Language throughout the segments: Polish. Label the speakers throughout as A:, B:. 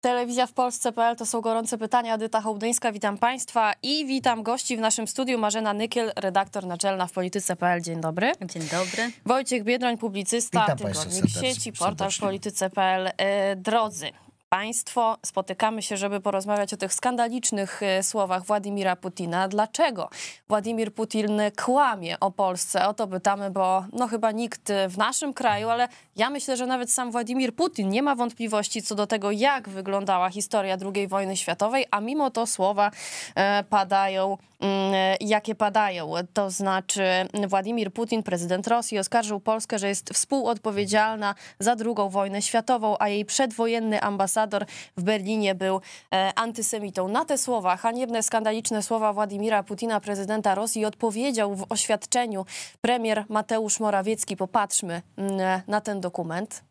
A: Telewizja w Polsce.pl to są gorące pytania. Edyta Hołdyńska, witam Państwa i witam gości w naszym studiu. Marzena Nykiel, redaktor naczelna w Polityce.pl. Dzień dobry.
B: Dzień dobry.
A: Wojciech Biedroń, publicysta, tygodnik Sieci, portal Polityce.pl. Drodzy Państwo, spotykamy się, żeby porozmawiać o tych skandalicznych słowach Władimira Putina. Dlaczego Władimir Putin kłamie o Polsce? O to pytamy, bo no chyba nikt w naszym kraju, ale ja myślę, że nawet sam Władimir Putin nie ma wątpliwości co do tego, jak wyglądała historia II wojny światowej, a mimo to słowa padają, jakie padają. To znaczy Władimir Putin, prezydent Rosji, oskarżył Polskę, że jest współodpowiedzialna za II wojnę światową, a jej przedwojenny ambasador w Berlinie był antysemitą. Na te słowa, haniebne, skandaliczne słowa Władimira Putina, prezydenta Rosji, odpowiedział w oświadczeniu premier Mateusz Morawiecki. Popatrzmy na ten dokument.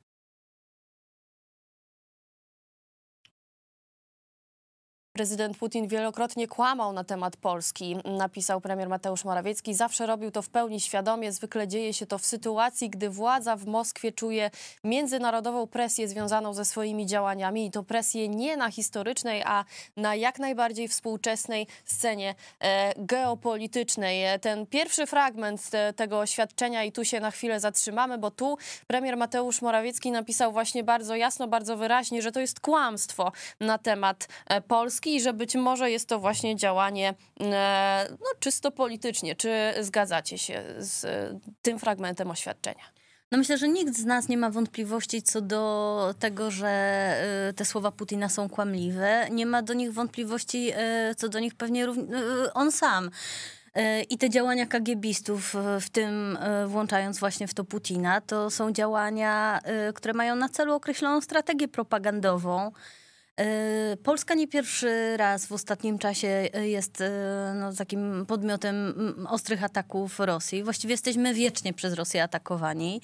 A: Prezydent Putin wielokrotnie kłamał na temat Polski, napisał premier Mateusz Morawiecki. Zawsze robił to w pełni świadomie. Zwykle dzieje się to w sytuacji, gdy władza w Moskwie czuje międzynarodową presję związaną ze swoimi działaniami. I to presję nie na historycznej, a na jak najbardziej współczesnej scenie geopolitycznej. Ten pierwszy fragment tego oświadczenia, i tu się na chwilę zatrzymamy, bo tu premier Mateusz Morawiecki napisał właśnie bardzo jasno, bardzo wyraźnie, że to jest kłamstwo na temat Polski i że być może jest to właśnie działanie no, czysto politycznie. Czy zgadzacie się z tym fragmentem oświadczenia?
B: No myślę, że nikt z nas nie ma wątpliwości co do tego, że te słowa Putina są kłamliwe. Nie ma do nich wątpliwości co do nich pewnie on sam. I te działania kagiebistów, w tym włączając właśnie w to Putina, to są działania, które mają na celu określoną strategię propagandową. Polska nie pierwszy raz w ostatnim czasie jest no, takim podmiotem ostrych ataków Rosji. Właściwie jesteśmy wiecznie przez Rosję atakowani.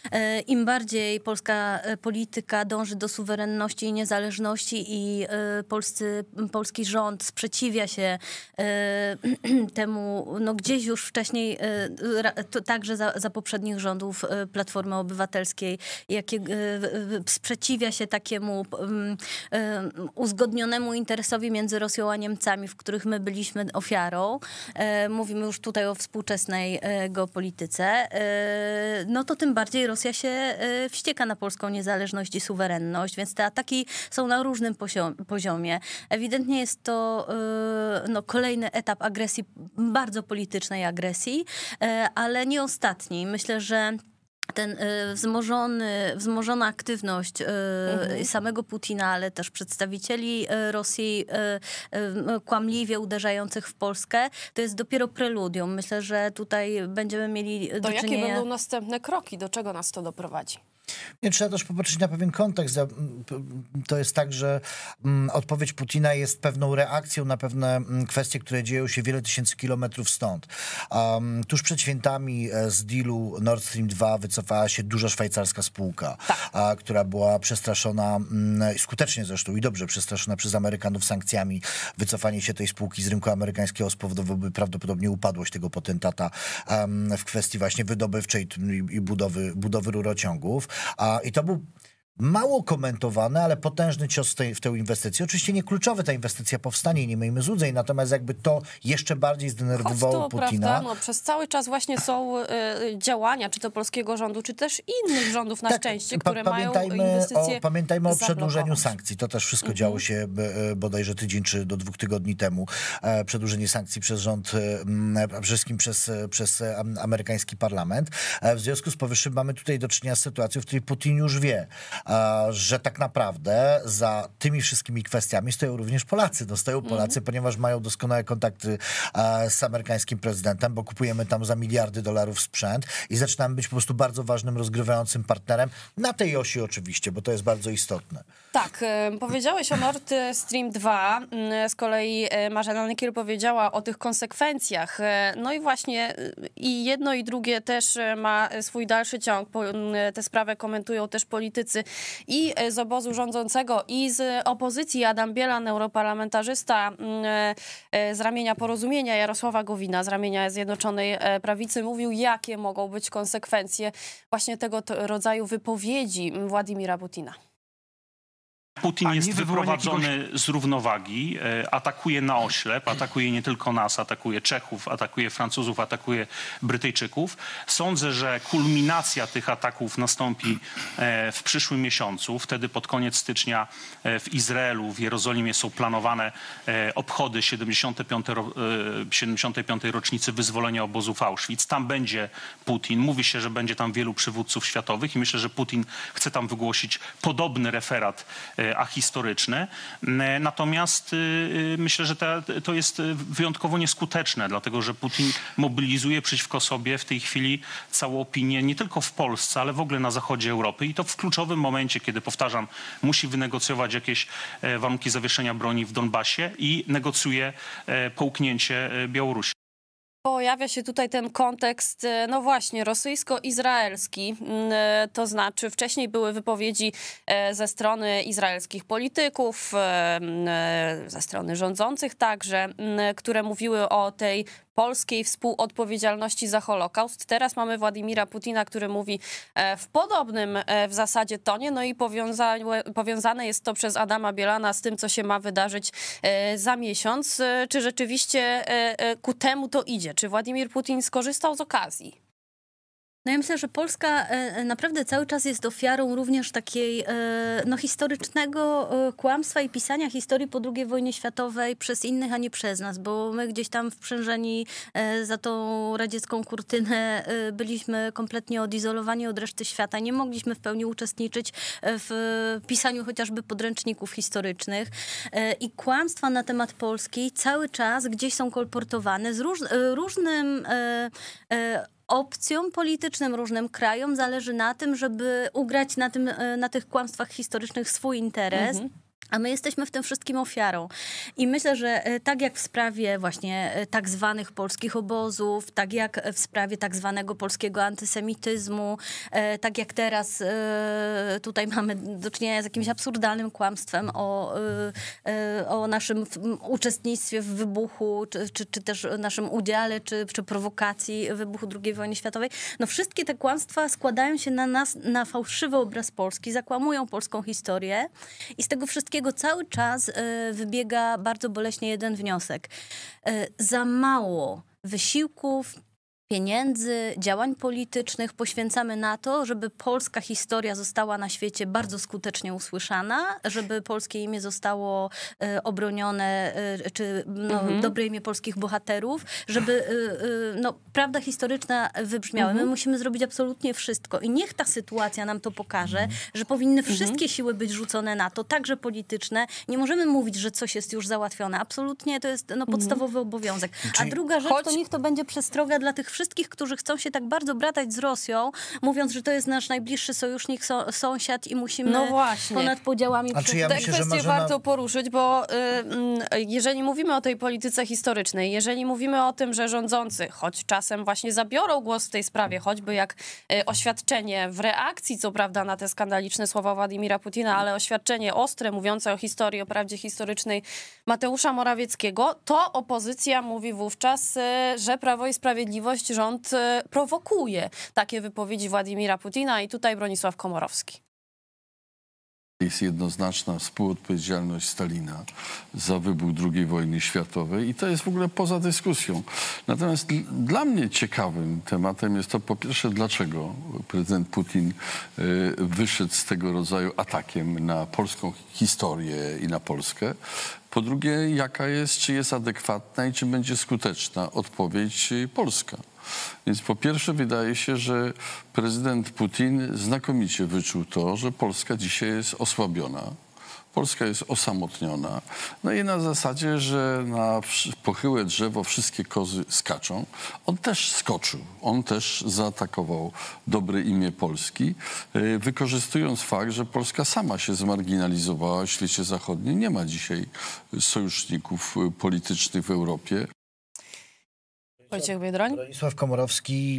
B: Im bardziej polska polityka dąży do suwerenności i niezależności i polski rząd sprzeciwia się temu, no gdzieś już wcześniej, także za poprzednich rządów Platformy Obywatelskiej, sprzeciwia się takiemu uzgodnionemu interesowi między Rosją a Niemcami, w których my byliśmy ofiarą. Mówimy już tutaj o współczesnej geopolityce. No to tym bardziej Rosja się wścieka na polską niezależność i suwerenność, więc te ataki są na różnym poziomie. Ewidentnie jest to no, kolejny etap agresji, bardzo politycznej agresji, ale nie ostatni. Myślę, że ten wzmożona aktywność samego Putina, ale też przedstawicieli Rosji kłamliwie uderzających w Polskę, to jest dopiero preludium. Myślę, że tutaj będziemy mieli do czynienia...
A: Jakie będą następne kroki? Do czego nas to doprowadzi?
C: Nie, trzeba też popatrzeć na pewien kontekst. To jest tak, że odpowiedź Putina jest pewną reakcją na pewne kwestie, które dzieją się wiele tysięcy kilometrów stąd. Tuż przed świętami z dealu Nord Stream 2 wycofała się duża szwajcarska spółka, która była przestraszona, skutecznie zresztą i dobrze przestraszona przez Amerykanów sankcjami. Wycofanie się tej spółki z rynku amerykańskiego spowodowałoby prawdopodobnie upadłość tego potentata w kwestii właśnie wydobywczej i budowy rurociągów. I to był mało komentowany, ale potężny cios w tę inwestycję. Oczywiście nie kluczowy, ta inwestycja powstanie i nie miejmy złudzeń, natomiast jakby to jeszcze bardziej zdenerwowało Putina.
A: Prawda? No, przez cały czas właśnie są działania, czy to polskiego rządu, czy też innych rządów na szczęście, które mają inwestycje
C: Pamiętajmy o przedłużeniu sankcji. To też wszystko działo się bodajże tydzień czy do 2 tygodni temu. Przedłużenie sankcji przez rząd, wszystkim przez amerykański parlament. W związku z powyższym mamy tutaj do czynienia z sytuacją, w której Putin już wie, że tak naprawdę za tymi wszystkimi kwestiami stoją również Polacy. Stoją Polacy, ponieważ mają doskonałe kontakty z amerykańskim prezydentem, bo kupujemy tam za miliardy dolarów sprzęt i zaczynamy być po prostu bardzo ważnym, rozgrywającym partnerem na tej osi oczywiście, bo to jest bardzo istotne.
A: Tak, powiedziałeś o Nord Stream 2, z kolei Marzena Nykiel powiedziała o tych konsekwencjach. No i właśnie i jedno i drugie też ma swój dalszy ciąg. Tę sprawę komentują też politycy i z obozu rządzącego, i z opozycji. Adam Bielan, europarlamentarzysta z ramienia Porozumienia, Jarosława Gowina z ramienia Zjednoczonej Prawicy, mówił, jakie mogą być konsekwencje właśnie tego rodzaju wypowiedzi Władimira Putina.
D: Putin jest wyprowadzony z równowagi, atakuje na oślep, atakuje nie tylko nas, atakuje Czechów, atakuje Francuzów, atakuje Brytyjczyków. Sądzę, że kulminacja tych ataków nastąpi w przyszłym miesiącu. Wtedy pod koniec stycznia w Izraelu, w Jerozolimie są planowane obchody 75. rocznicy wyzwolenia obozów Auschwitz. Tam będzie Putin. Mówi się, że będzie tam wielu przywódców światowych i myślę, że Putin chce tam wygłosić podobny referat ahistoryczny. Natomiast myślę, że to jest wyjątkowo nieskuteczne, dlatego że Putin mobilizuje przeciwko sobie w tej chwili całą opinię nie tylko w Polsce, ale w ogóle na zachodzie Europy i to w kluczowym momencie, kiedy, powtarzam, musi wynegocjować jakieś warunki zawieszenia broni w Donbasie i negocjuje połknięcie Białorusi.
A: Pojawia się tutaj ten kontekst, no właśnie, rosyjsko-izraelski. To znaczy wcześniej były wypowiedzi ze strony izraelskich polityków, ze strony rządzących także, które mówiły o tej polskiej współodpowiedzialności za Holokaust. Teraz mamy Władimira Putina, który mówi w podobnym w zasadzie tonie, no i powiązane jest to przez Adama Bielana z tym, co się ma wydarzyć za miesiąc. Czy rzeczywiście ku temu to idzie? Czy Władimir Putin skorzystał z okazji?
B: No ja myślę, że Polska naprawdę cały czas jest ofiarą również takiej no, historycznego kłamstwa i pisania historii po II wojnie światowej przez innych, a nie przez nas, bo my gdzieś tam wprzężeni za tą radziecką kurtynę byliśmy kompletnie odizolowani od reszty świata. Nie mogliśmy w pełni uczestniczyć w pisaniu chociażby podręczników historycznych i kłamstwa na temat Polski cały czas gdzieś są kolportowane z różnym opcjom politycznym, różnym krajom zależy na tym, żeby ugrać na tych kłamstwach historycznych swój interes. A my jesteśmy w tym wszystkim ofiarą. I myślę, że tak jak w sprawie właśnie tak zwanych polskich obozów, tak jak w sprawie tak zwanego polskiego antysemityzmu, tak jak teraz tutaj mamy do czynienia z jakimś absurdalnym kłamstwem o naszym uczestnictwie w wybuchu, czy też naszym udziale, czy prowokacji wybuchu II wojny światowej. No wszystkie te kłamstwa składają się na nas, na fałszywy obraz Polski, zakłamują polską historię i z tego wszystkiego cały czas wybiega bardzo boleśnie jeden wniosek. Za mało wysiłków, pieniędzy, działań politycznych poświęcamy na to, żeby polska historia została na świecie bardzo skutecznie usłyszana, żeby polskie imię zostało obronione, czy no, dobre imię polskich bohaterów, żeby no, prawda historyczna wybrzmiała. My musimy zrobić absolutnie wszystko i niech ta sytuacja nam to pokaże, że powinny wszystkie siły być rzucone na to, także polityczne. Nie możemy mówić, że coś jest już załatwione. Absolutnie to jest no, podstawowy obowiązek. A druga rzecz, to niech to będzie przestroga dla tych wszystkich, którzy chcą się tak bardzo bratać z Rosją, mówiąc, że to jest nasz najbliższy sojusznik, sąsiad i musimy ponad podziałami
A: tę kwestię warto poruszyć, bo jeżeli mówimy o tej polityce historycznej, jeżeli mówimy o tym, że rządzący, choć czasem właśnie zabiorą głos w tej sprawie, choćby jak oświadczenie w reakcji, co prawda, na te skandaliczne słowa Władimira Putina, ale oświadczenie ostre, mówiące o historii, o prawdzie historycznej Mateusza Morawieckiego, to opozycja mówi wówczas, że Prawo i Sprawiedliwość, rząd prowokuje takie wypowiedzi Władimira Putina i tutaj Bronisław Komorowski.
E: Jest jednoznaczna współodpowiedzialność Stalina za wybuch II wojny światowej i to jest w ogóle poza dyskusją. Natomiast dla mnie ciekawym tematem jest to po pierwsze, dlaczego prezydent Putin wyszedł z tego rodzaju atakiem na polską historię i na Polskę. Po drugie, czy jest adekwatna i czy będzie skuteczna odpowiedź polska. Więc po pierwsze wydaje się, że prezydent Putin znakomicie wyczuł to, że Polska dzisiaj jest osłabiona. Polska jest osamotniona. No i na zasadzie, że na pochyłe drzewo wszystkie kozy skaczą. On też skoczył. On też zaatakował dobre imię Polski, wykorzystując fakt, że Polska sama się zmarginalizowała w świecie zachodnim. Nie ma dzisiaj sojuszników politycznych w Europie.
A: Wojciech Biedroń.
C: Bronisław Komorowski,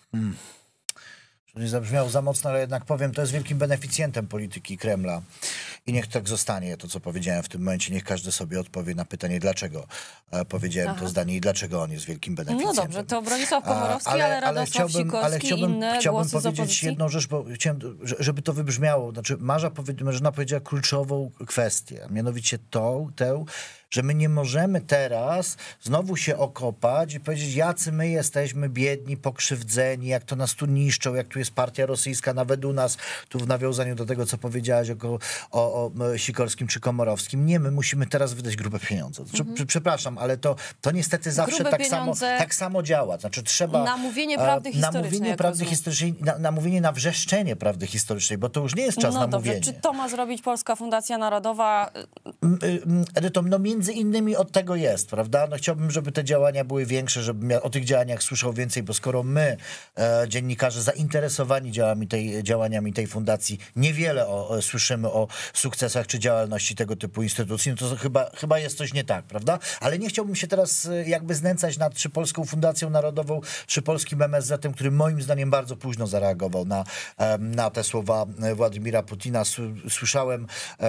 C: nie zabrzmiał za mocno, ale jednak powiem, to jest wielkim beneficjentem polityki Kremla. i niech tak zostanie to, co powiedziałem w tym momencie. Niech każdy sobie odpowie na pytanie, dlaczego powiedziałem to zdanie i dlaczego on jest wielkim beneficjentem.
A: No dobrze, to Bronisław Komorowski, ale Radosław Sikorski i inne głosy z opozycji.
C: Powiedzieć jedną rzecz, bo chciałem, żeby to wybrzmiało. Znaczy Marzena powiedziała kluczową kwestię, mianowicie tę, że my nie możemy teraz znowu się okopać i powiedzieć, jacy my jesteśmy biedni, pokrzywdzeni, jak to nas tu niszczą, jak tu jest partia rosyjska nawet u nas, tu w nawiązaniu do tego, co powiedziałaś o Sikorskim czy Komorowskim. Nie, my musimy teraz wydać grube pieniądze. Przepraszam, ale to niestety zawsze tak samo działa. Znaczy trzeba...
A: Namówienie prawdy historycznej.
C: Namówienie na wrzeszczenie prawdy historycznej, bo to już nie jest czas na mówienie.
A: Dobrze, czy to ma zrobić Polska Fundacja Narodowa?
C: Edyto, no między innymi od tego jest, prawda? No chciałbym, żeby te działania były większe, żebym o tych działaniach słyszał więcej, bo skoro my, dziennikarze zainteresowani działaniami tej fundacji, niewiele słyszymy o sukcesach czy działalności tego typu instytucji, no to chyba jest coś nie tak, prawda? Ale nie chciałbym się teraz jakby znęcać nad czy Polską Fundacją Narodową, czy Polskim MSZ-em, który moim zdaniem bardzo późno zareagował na te słowa Władimira Putina. Słyszałem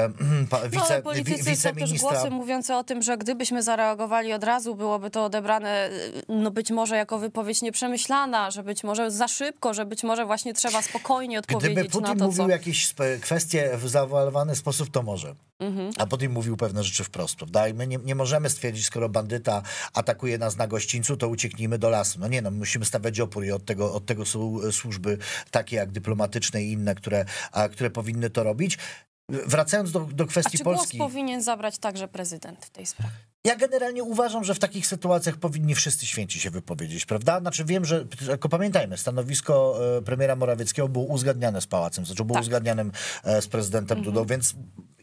A: politycy są też głosy mówiące o tym, że gdybyśmy zareagowali od razu, byłoby to odebrane no być może jako wypowiedź nieprzemyślana, że być może za szybko, że być może właśnie trzeba spokojnie odpowiedzieć na to,
C: Gdyby Putin mówił jakieś kwestie w zawalowany sposób, to może. A Putin mówił pewne rzeczy wprost, prawda? I my nie możemy stwierdzić, skoro bandyta atakuje nas na gościńcu, to ucieknijmy do lasu. No nie, musimy stawiać opór i od tego są służby takie jak dyplomatyczne i inne, które powinny to robić. Wracając do kwestii Polski...
A: A czy głos powinien zabrać także prezydent w tej sprawie?
C: Ja generalnie uważam, że w takich sytuacjach powinni wszyscy święci się wypowiedzieć, prawda? Znaczy wiem, że, tylko pamiętajmy, stanowisko premiera Morawieckiego było uzgadniane z Pałacem, znaczy było uzgadnianym z prezydentem Dudą, więc...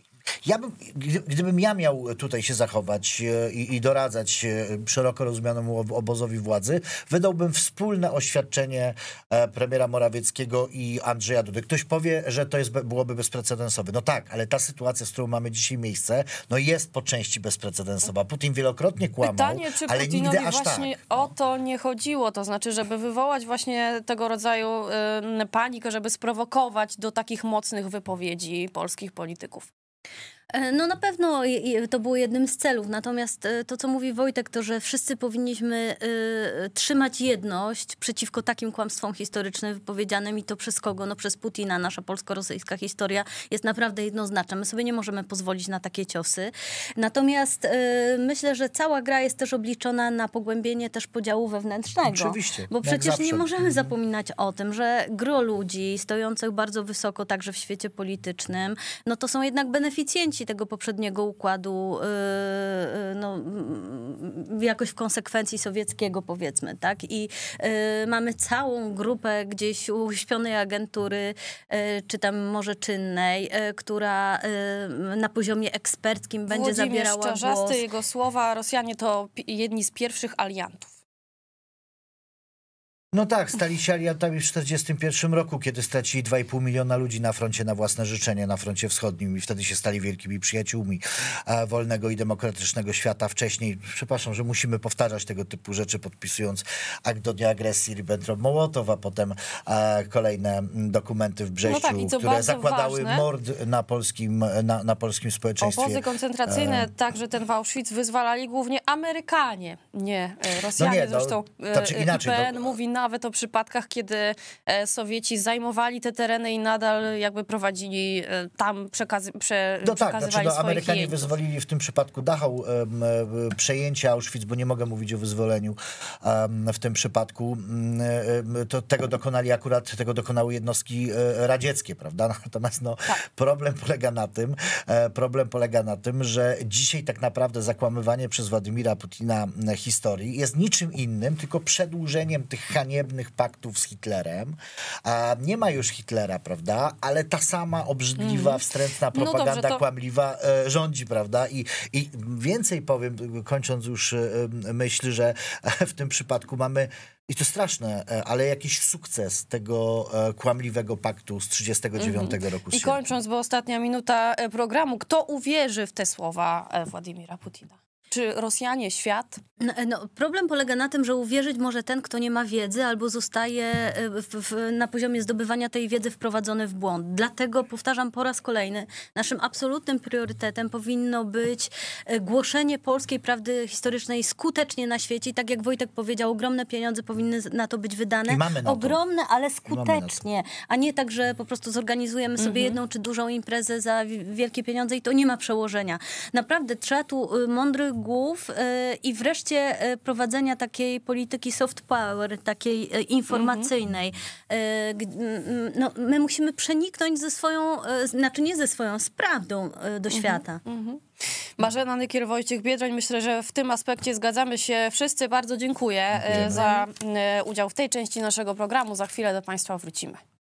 C: Gdybym ja miał tutaj się zachować i doradzać szeroko rozumianemu obozowi władzy, wydałbym wspólne oświadczenie premiera Morawieckiego i Andrzeja Dudy. Ktoś powie, że to byłoby bezprecedensowe. No tak, ale ta sytuacja, z którą mamy dzisiaj miejsce, no jest po części bezprecedensowa. Putin wielokrotnie kłamał,
A: pytanie, czy
C: ale
A: Putinowi
C: nigdy aż
A: właśnie
C: tak.
A: O to nie chodziło, to znaczy, żeby wywołać właśnie tego rodzaju panikę, żeby sprowokować do takich mocnych wypowiedzi polskich polityków.
B: No na pewno to było jednym z celów, natomiast to, co mówi Wojtek, to, że wszyscy powinniśmy trzymać jedność przeciwko takim kłamstwom historycznym wypowiedzianym i to przez kogo? No przez Putina. Nasza polsko-rosyjska historia jest naprawdę jednoznaczna. My sobie nie możemy pozwolić na takie ciosy. Natomiast myślę, że cała gra jest też obliczona na pogłębienie też podziału wewnętrznego.
C: Oczywiście.
B: Bo przecież nie możemy zapominać o tym, że gro ludzi stojących bardzo wysoko także w świecie politycznym, no to są jednak beneficjenci tego poprzedniego układu, no, jakoś w konsekwencji sowieckiego, powiedzmy, tak? I mamy całą grupę gdzieś uśpionej agentury, czy tam może czynnej, która na poziomie eksperckim będzie zabierała głos.
A: Czarzasty, jego słowa, Rosjanie to jedni z pierwszych aliantów.
C: No tak, stali się aliantami w 1941 roku, kiedy stracili 2,5 miliona ludzi na froncie na własne życzenie, na froncie wschodnim i wtedy się stali wielkimi przyjaciółmi wolnego i demokratycznego świata. Wcześniej, przepraszam, że musimy powtarzać tego typu rzeczy, podpisując akt do dnia agresji Ribbentrop-Mołotow, a potem kolejne dokumenty w Brześciu,
A: no tak,
C: które zakładały mord na polskim społeczeństwie.
A: Obozy koncentracyjne, także ten w Auschwitz, wyzwalali głównie Amerykanie, nie Rosjanie. Zresztą IPN mówi nawet o przypadkach, kiedy Sowieci zajmowali te tereny i nadal jakby prowadzili tam, przekazywali swoich
C: Amerykanie
A: jeńców.
C: wyzwolili w tym przypadku Dachau przejęcie Auschwitz, bo nie mogę mówić o wyzwoleniu w tym przypadku. Tego dokonały jednostki radzieckie, prawda? Natomiast problem polega na tym, że dzisiaj tak naprawdę zakłamywanie przez Władimira Putina historii jest niczym innym, tylko przedłużeniem tych haniebnych paktów z Hitlerem. Nie ma już Hitlera, prawda? Ale ta sama obrzydliwa, wstrętna propaganda kłamliwa rządzi, prawda? I więcej powiem, kończąc już myśl, że w tym przypadku mamy, i to straszne, ale jakiś sukces tego kłamliwego paktu z 1939 roku.
A: I kończąc, bo ostatnia minuta programu, kto uwierzy w te słowa Władimira Putina? Czy Rosjanie, świat?
B: Problem polega na tym, że uwierzyć może ten, kto nie ma wiedzy albo zostaje na poziomie zdobywania tej wiedzy wprowadzony w błąd. Dlatego, powtarzam po raz kolejny, naszym absolutnym priorytetem powinno być głoszenie polskiej prawdy historycznej skutecznie na świecie. I tak jak Wojtek powiedział, ogromne pieniądze powinny na to być wydane.
C: I mamy na
B: ogromne, ale skutecznie. A nie tak, że po prostu zorganizujemy sobie jedną czy dużą imprezę za wielkie pieniądze i to nie ma przełożenia. Naprawdę trzeba tu mądrych głów i wreszcie prowadzenia takiej polityki soft power, takiej informacyjnej. My musimy przeniknąć ze swoją, znaczy nie ze swoją, z prawdą do świata.
A: Marzena Nykiel-Wojciech-Biedroń, myślę, że w tym aspekcie zgadzamy się wszyscy. Bardzo dziękuję za udział w tej części naszego programu. Za chwilę do Państwa wrócimy.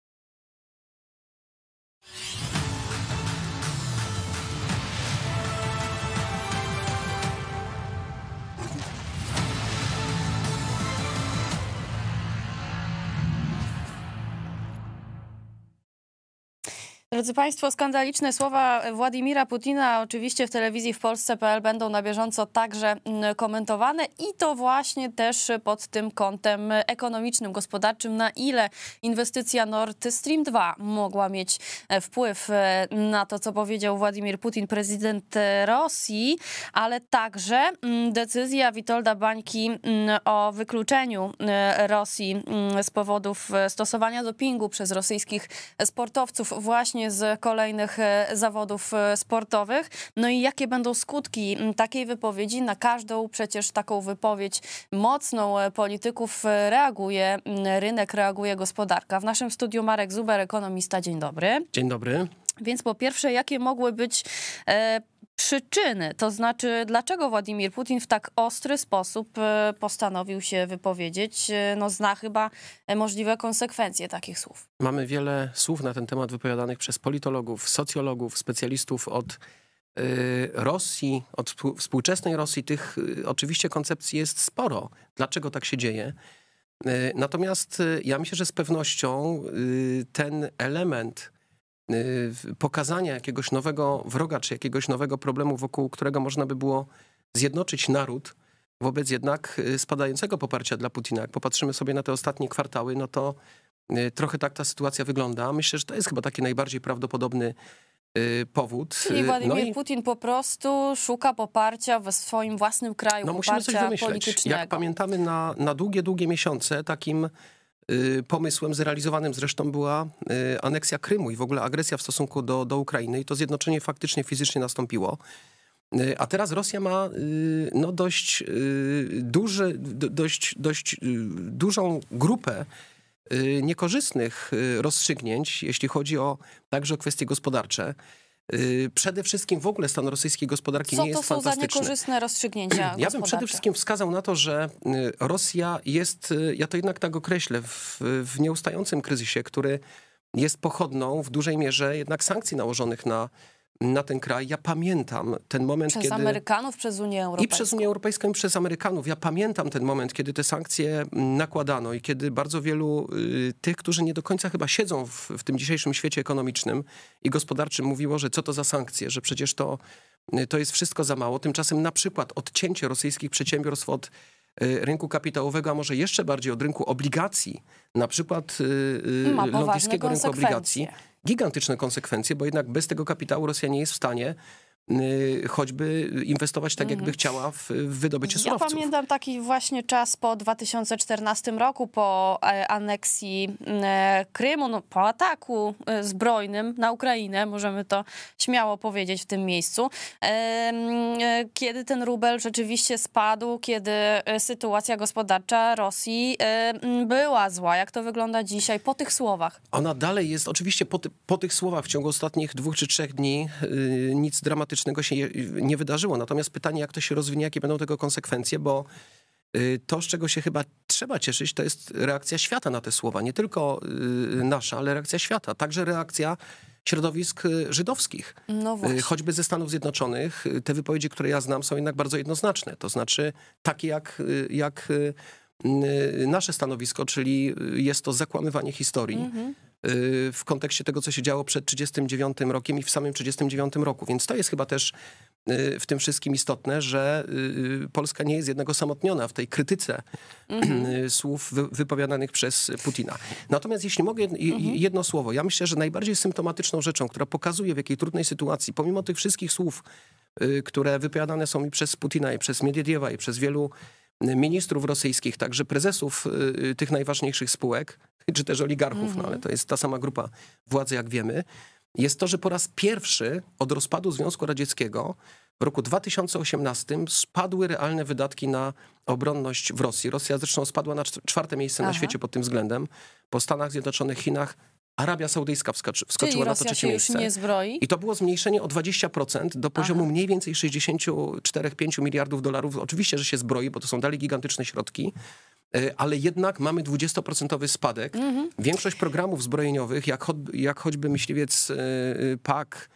A: Drodzy Państwo, skandaliczne słowa Władimira Putina oczywiście w telewizji w Polsce.pl będą na bieżąco także komentowane i to właśnie też pod tym kątem ekonomicznym, gospodarczym, na ile inwestycja Nord Stream 2 mogła mieć wpływ na to, co powiedział Władimir Putin, prezydent Rosji, ale także decyzja Witolda Bańki o wykluczeniu Rosji z powodów stosowania dopingu przez rosyjskich sportowców właśnie z kolejnych zawodów sportowych. No i jakie będą skutki takiej wypowiedzi? Na każdą przecież taką wypowiedź mocną polityków reaguje rynek, reaguje gospodarka. W naszym studiu Marek Zuber, ekonomista. Dzień dobry.
F: Dzień dobry.
A: Więc po pierwsze, jakie mogły być przyczyny? To znaczy, dlaczego Władimir Putin w tak ostry sposób postanowił się wypowiedzieć? No, zna chyba możliwe konsekwencje takich słów.
F: Mamy wiele słów na ten temat wypowiadanych przez politologów, socjologów, specjalistów od Rosji, od współczesnej Rosji. Tych oczywiście koncepcji jest sporo. Dlaczego tak się dzieje? Natomiast ja myślę, że z pewnością ten element pokazania jakiegoś nowego wroga, czy jakiegoś nowego problemu, wokół którego można by było zjednoczyć naród, wobec jednak spadającego poparcia dla Putina. Jak popatrzymy sobie na te ostatnie kwartały, no to trochę tak ta sytuacja wygląda. Myślę, że to jest chyba taki najbardziej prawdopodobny powód.
A: Czyli Władimir Putin po prostu szuka poparcia we swoim własnym kraju,
F: musimy coś wymyśleć.
A: Politycznego.
F: Jak pamiętamy, na długie miesiące takim pomysłem zrealizowanym zresztą była aneksja Krymu i w ogóle agresja w stosunku do Ukrainy i to zjednoczenie faktycznie fizycznie nastąpiło. A teraz Rosja ma dość dużą grupę niekorzystnych rozstrzygnięć, jeśli chodzi także o kwestie gospodarcze. Przede wszystkim w ogóle stan rosyjskiej gospodarki nie jest fantastyczny.
A: Co to są za niekorzystne rozstrzygnięcia gospodarcze?
F: Ja bym przede wszystkim wskazał na to, że Rosja jest, ja to jednak tak określę, w nieustającym kryzysie, który jest pochodną w dużej mierze jednak sankcji nałożonych na ten kraj. Ja pamiętam ten moment,
A: przez
F: kiedy...
A: Amerykanów, przez Unię Europejską.
F: I przez Unię Europejską, i przez Amerykanów. Ja pamiętam ten moment, kiedy te sankcje nakładano i kiedy bardzo wielu tych, którzy nie do końca chyba siedzą w tym dzisiejszym świecie ekonomicznym i gospodarczym, mówiło, że co to za sankcje, że przecież to jest wszystko za mało. Tymczasem na przykład odcięcie rosyjskich przedsiębiorstw od rynku kapitałowego, a może jeszcze bardziej od rynku obligacji, na przykład londyńskiego rynku obligacji, gigantyczne konsekwencje, bo jednak bez tego kapitału Rosja nie jest w stanie choćby inwestować tak, jakby chciała w wydobycie surowców.
A: Ja pamiętam taki właśnie czas po 2014 roku, po aneksji Krymu, po ataku zbrojnym na Ukrainę, możemy to śmiało powiedzieć w tym miejscu, kiedy ten rubel rzeczywiście spadł, kiedy sytuacja gospodarcza Rosji była zła. Jak to wygląda dzisiaj po tych słowach?
F: Ona dalej jest, oczywiście po tych słowach w ciągu ostatnich 2 czy 3 dni nic dramatycznego się nie wydarzyło. Natomiast pytanie, jak to się rozwinie, jakie będą tego konsekwencje, bo to, z czego się chyba trzeba cieszyć, to jest reakcja świata na te słowa. Nie tylko nasza, ale reakcja świata. Także reakcja środowisk żydowskich. No właśnie. Choćby ze Stanów Zjednoczonych. Te wypowiedzi, które ja znam, są jednak bardzo jednoznaczne. To znaczy takie jak nasze stanowisko, czyli jest to zakłamywanie historii. W kontekście tego, co się działo przed 1939 rokiem i w samym 1939 roku. Więc to jest chyba też w tym wszystkim istotne, że Polska nie jest jednak osamotniona w tej krytyce słów wypowiadanych przez Putina. Natomiast jeśli mogę jedno słowo, ja myślę, że najbardziej symptomatyczną rzeczą, która pokazuje, w jakiej trudnej sytuacji, pomimo tych wszystkich słów, które wypowiadane są i przez Putina, i przez Miedwiediewa, i przez wielu ministrów rosyjskich, także prezesów tych najważniejszych spółek, czy też oligarchów, no ale to jest ta sama grupa władzy, jak wiemy, jest to, że po raz pierwszy od rozpadu Związku Radzieckiego w roku 2018 spadły realne wydatki na obronność w Rosji. Rosja zresztą spadła na 4. miejsce na świecie pod tym względem. Po Stanach Zjednoczonych, Chinach, Arabia Saudyjska wskoczyła na to 3. miejsce.
A: Już nie zbroi?
F: I to było zmniejszenie o 20% do poziomu mniej więcej 64-5 miliardów dolarów. Oczywiście, że się zbroi, bo to są dalej gigantyczne środki, ale jednak mamy 20% spadek. Większość programów zbrojeniowych, jak choćby myśliwiec PAK,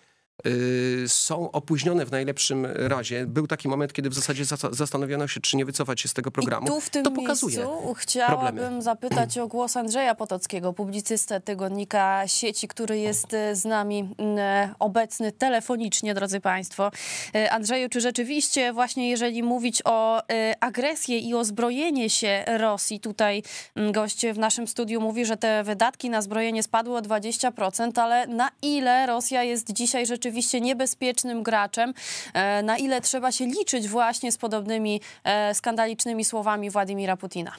F: są opóźnione w najlepszym razie. Był taki moment, kiedy w zasadzie zastanowiono się, czy nie wycofać się z tego programu.
A: I tu w tym miejscu chciałabym zapytać o głos Andrzeja Potockiego, publicystę tygodnika Sieci, który jest z nami obecny telefonicznie, drodzy Państwo. Andrzeju, czy rzeczywiście właśnie jeżeli mówić o agresję i o zbrojenie się Rosji, tutaj gość w naszym studiu mówi, że te wydatki na zbrojenie spadły o 20%, ale na ile Rosja jest dzisiaj rzeczywiście niebezpiecznym graczem, na ile trzeba się liczyć właśnie z podobnymi skandalicznymi słowami Władimira Putina?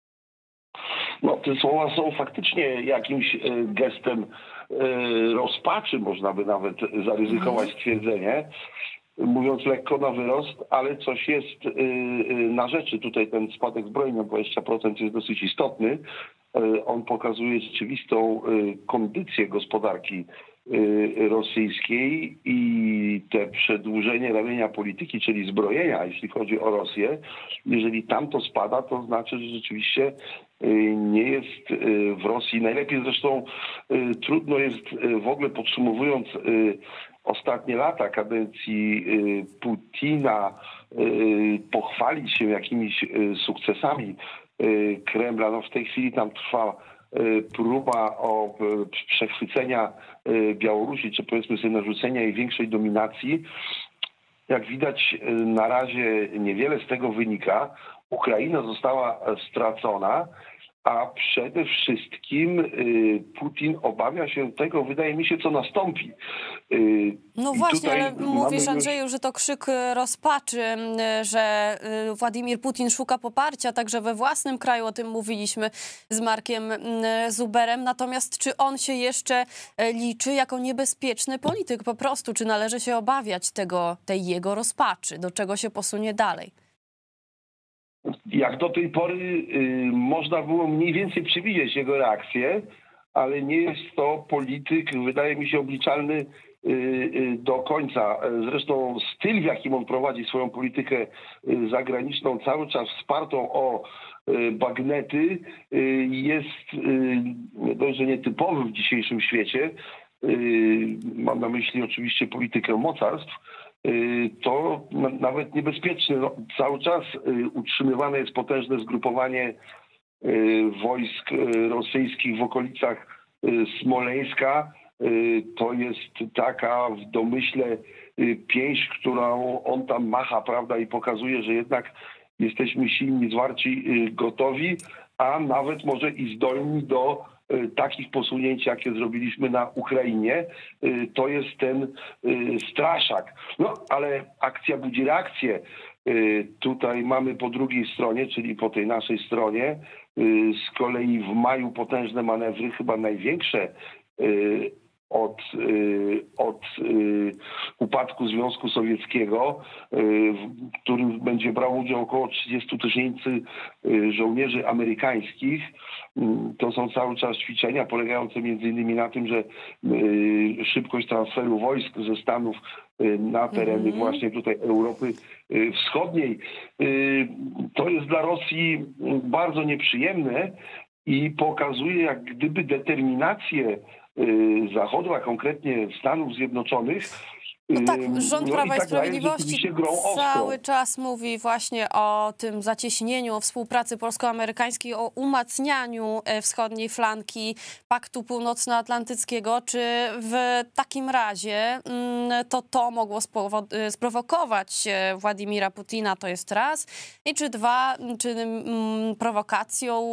G: No, te słowa są faktycznie jakimś gestem rozpaczy, można by nawet zaryzykować stwierdzenie, mówiąc lekko na wyrost, ale coś jest na rzeczy. Tutaj ten spadek zbrojeń o 20% jest dosyć istotny. On pokazuje rzeczywistą kondycję gospodarki rosyjskiej i te przedłużenie ramienia polityki, czyli zbrojenia, jeśli chodzi o Rosję, jeżeli tam to spada, to znaczy, że rzeczywiście nie jest w Rosji. Najlepiej zresztą trudno jest w ogóle, podsumowując ostatnie lata kadencji Putina, pochwalić się jakimiś sukcesami Kremla. No w tej chwili tam trwa próba o przechwycenia Białorusi, czy powiedzmy sobie narzucenia jej większej dominacji. Jak widać, na razie niewiele z tego wynika. Ukraina została stracona, a przede wszystkim Putin obawia się tego, wydaje mi się, co nastąpi.
A: No właśnie, ale mówisz, Andrzeju, że to krzyk rozpaczy, że Władimir Putin szuka poparcia także we własnym kraju, o tym mówiliśmy z Markiem Zuberem. Natomiast czy on się jeszcze liczy jako niebezpieczny polityk po prostu? Czy należy się obawiać tej jego rozpaczy? Do czego się posunie dalej?
G: Jak do tej pory można było mniej więcej przewidzieć jego reakcję, ale nie jest to polityk, wydaje mi się, obliczalny do końca. Zresztą styl, w jakim on prowadzi swoją politykę zagraniczną, cały czas wspartą o bagnety, jest nie dość, że nietypowy w dzisiejszym świecie. Mam na myśli oczywiście politykę mocarstw. To nawet niebezpieczne. No, cały czas utrzymywane jest potężne zgrupowanie wojsk rosyjskich w okolicach Smoleńska. To jest taka w domyśle pięść, którą on tam macha, prawda, i pokazuje, że jednak jesteśmy silni, zwarci, gotowi, a nawet może i zdolni do takich posunięć, jakie zrobiliśmy na Ukrainie. To jest ten straszak. No, ale akcja budzi reakcję. Tutaj mamy po drugiej stronie, czyli po tej naszej stronie, z kolei w maju potężne manewry, chyba największe od upadku Związku Sowieckiego, w którym będzie brało udział około 30 000 żołnierzy amerykańskich. To są cały czas ćwiczenia polegające między innymi na tym, że szybkość transferu wojsk ze Stanów na tereny właśnie tutaj Europy Wschodniej. To jest dla Rosji bardzo nieprzyjemne i pokazuje jak gdyby determinację Zachodu, a konkretnie Stanów Zjednoczonych,
A: No tak, rząd Prawa i
G: tak
A: Sprawiedliwości cały czas mówi właśnie o tym zacieśnieniu, o współpracy polsko-amerykańskiej, o umacnianiu wschodniej flanki Paktu Północnoatlantyckiego. Czy w takim razie to mogło sprowokować Władimira Putina, to jest raz. I czy dwa, czy prowokacją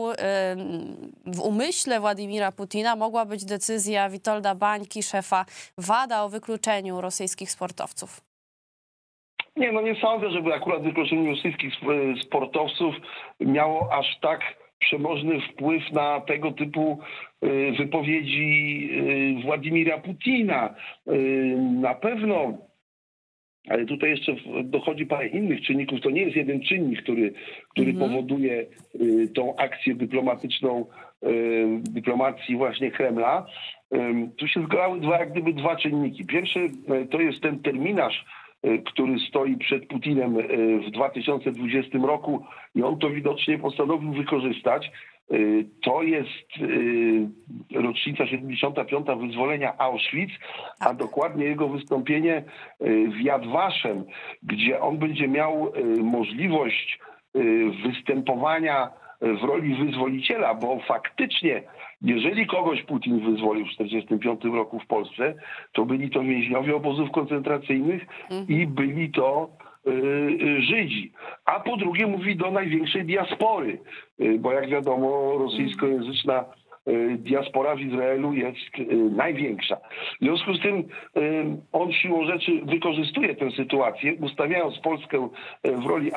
A: w umyśle Władimira Putina mogła być decyzja Witolda Bańki, szefa WADA, o wykluczeniu rosyjskich sportowców?
G: Nie, no nie sądzę, żeby akurat wykluczenie rosyjskich sportowców miało aż tak przemożny wpływ na tego typu wypowiedzi Władimira Putina. Na pewno, ale tutaj jeszcze dochodzi parę innych czynników. To nie jest jeden czynnik, który powoduje tą akcję dyplomatyczną, dyplomacji właśnie Kremla. Tu się zgrały dwa czynniki. Pierwszy to jest ten terminarz, który stoi przed Putinem w 2020 roku i on to widocznie postanowił wykorzystać. To jest rocznica 75. wyzwolenia Auschwitz, a dokładnie jego wystąpienie w Yad Vashem, gdzie on będzie miał możliwość występowania w roli wyzwoliciela, bo faktycznie, jeżeli kogoś Putin wyzwolił w 1945 roku w Polsce, to byli to więźniowie obozów koncentracyjnych i byli to Żydzi. A po drugie mówi do największej diaspory, bo jak wiadomo rosyjskojęzyczna diaspora w Izraelu jest największa. W związku z tym on siłą rzeczy wykorzystuje tę sytuację, ustawiając Polskę w roli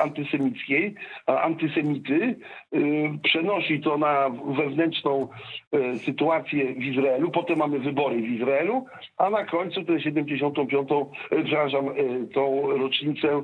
G: antysemity, przenosi to na wewnętrzną sytuację w Izraelu, potem mamy wybory w Izraelu, a na końcu tę 75. Tą rocznicę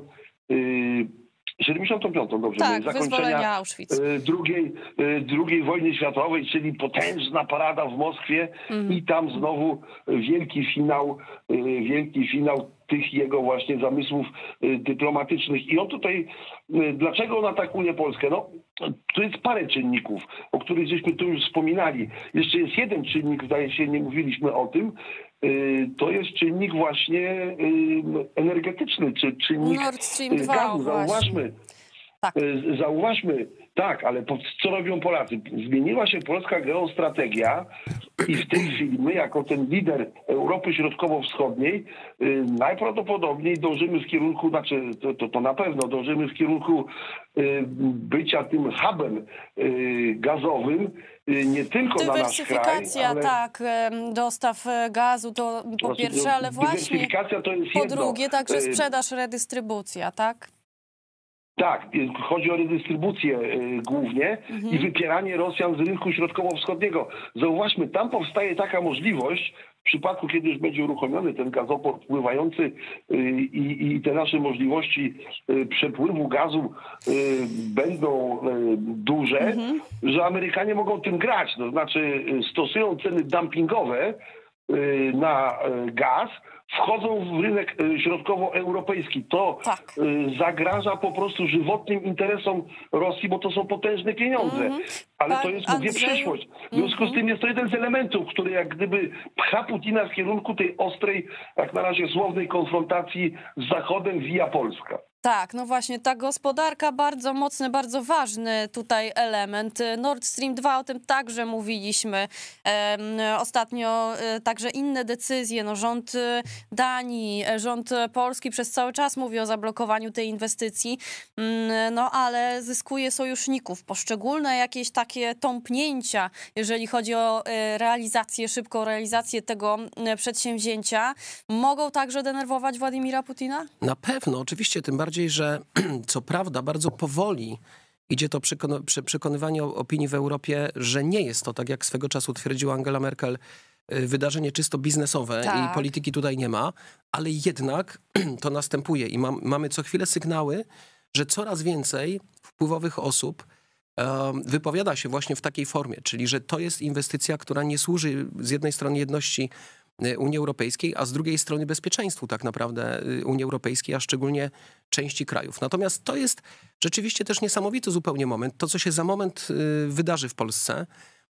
G: 75. dobrze,
A: tak,
G: zakończenia
A: Auschwitz.
G: II wojny światowej, czyli potężna parada w Moskwie i tam znowu wielki finał tych jego właśnie zamysłów dyplomatycznych. I on tutaj, dlaczego on atakuje Polskę? No, to jest parę czynników, o których żeśmy tu już wspominali. Jeszcze jest jeden czynnik, zdaje się, nie mówiliśmy o tym, to jest czynnik właśnie energetyczny, czy czynnik
A: Nord Stream 2
G: gazu.
A: Zauważmy,
G: tak, ale co robią Polacy? Zmieniła się polska geostrategia i w tej chwili my, jako ten lider Europy Środkowo-Wschodniej, najprawdopodobniej dążymy w kierunku, to na pewno dążymy w kierunku bycia tym hubem gazowym, nie tylko na nasz kraj.
A: Dywersyfikacja,
G: ale...
A: tak, dostaw gazu to po pierwsze, ale właśnie
G: to jest
A: po drugie także sprzedaż, redystrybucja, tak?
G: Tak, chodzi o redystrybucję głównie i wypieranie Rosjan z rynku środkowo-wschodniego. Zauważmy, tam powstaje taka możliwość, w przypadku, kiedy już będzie uruchomiony ten gazoport pływający i te nasze możliwości przepływu gazu będą duże, że Amerykanie mogą tym grać. To znaczy stosują ceny dumpingowe na gaz, wchodzą w rynek środkowoeuropejski. To zagraża po prostu żywotnym interesom Rosji, bo to są potężne pieniądze. Ale to jest, mówię, przyszłość. W związku z tym jest to jeden z elementów, który jak gdyby pcha Putina w kierunku tej ostrej, jak na razie słownej konfrontacji z Zachodem via Polska.
A: Tak, no właśnie, ta gospodarka bardzo mocny, bardzo ważny tutaj element. Nord Stream 2, o tym także mówiliśmy. Ostatnio także inne decyzje. No, rząd Danii, rząd Polski przez cały czas mówi o zablokowaniu tej inwestycji, no ale zyskuje sojuszników. Poszczególne jakieś takie tąpnięcia, jeżeli chodzi o realizację, szybką realizację tego przedsięwzięcia, mogą także denerwować Władimira Putina?
F: Na pewno, oczywiście, tym bardziej, że co prawda bardzo powoli idzie to przekonywanie opinii w Europie, że nie jest to, tak jak swego czasu twierdziła Angela Merkel, wydarzenie czysto biznesowe i polityki tutaj nie ma, ale jednak to następuje i mamy co chwilę sygnały, że coraz więcej wpływowych osób wypowiada się właśnie w takiej formie, czyli że to jest inwestycja, która nie służy z jednej strony jedności Unii Europejskiej, a z drugiej strony bezpieczeństwu tak naprawdę Unii Europejskiej, a szczególnie części krajów. Natomiast to jest rzeczywiście też niesamowity zupełnie moment. To, co się za moment wydarzy w Polsce,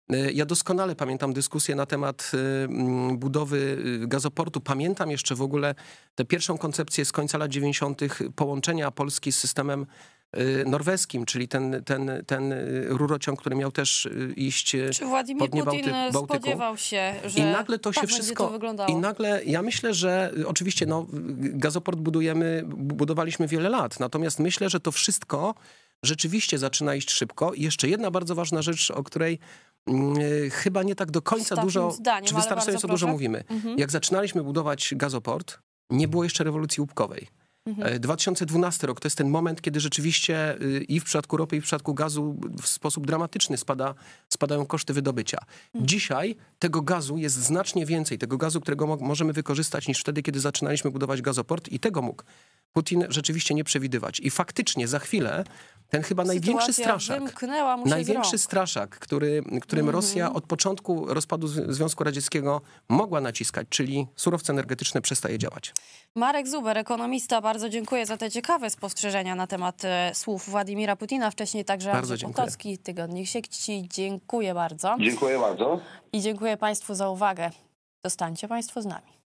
F: Ja doskonale pamiętam dyskusję na temat budowy gazoportu. Pamiętam jeszcze w ogóle tę pierwszą koncepcję z końca lat 90. połączenia Polski z systemem norweskim, czyli ten rurociąg, który miał też iść
A: Czy Władimir
F: pod dnie
A: Putin
F: Bałtyku.
A: spodziewał się, że
F: I nagle to się
A: tak
F: wszystko...
A: będzie to wyglądało?
F: I nagle, ja myślę, że oczywiście gazoport budowaliśmy wiele lat, natomiast myślę, że to wszystko rzeczywiście zaczyna iść szybko. I jeszcze jedna bardzo ważna rzecz, o której chyba nie tak do końca czy wystarczająco dużo mówimy. Jak zaczynaliśmy budować gazoport, nie było jeszcze rewolucji łupkowej. 2012 rok to jest ten moment, kiedy rzeczywiście i w przypadku ropy, i w przypadku gazu w sposób dramatyczny spadają koszty wydobycia. Dzisiaj tego gazu jest znacznie więcej, tego gazu, którego możemy wykorzystać, niż wtedy, kiedy zaczynaliśmy budować gazoport, i tego mógł Putin rzeczywiście nie przewidywać. I faktycznie za chwilę ten chyba największy straszak, którym Rosja od początku rozpadu Związku Radzieckiego mogła naciskać, czyli surowce energetyczne, przestaje działać.
A: Marek Zuber, ekonomista, bardzo dziękuję za te ciekawe spostrzeżenia na temat słów Władimira Putina. Wcześniej także Andrzej Potocki, Tygodnik Sieci. Dziękuję bardzo.
G: Dziękuję bardzo.
A: I dziękuję Państwu za uwagę. Zostańcie Państwo z nami.